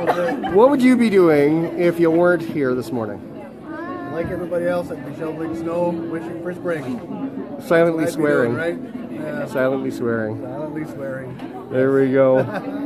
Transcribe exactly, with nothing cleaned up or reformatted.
What would you be doing if you weren't here this morning? Like everybody else, I'd be shoveling snow, wishing for spring. Silently I'd be swearing. doing, right? Yeah. Silently swearing. Silently swearing. There we go.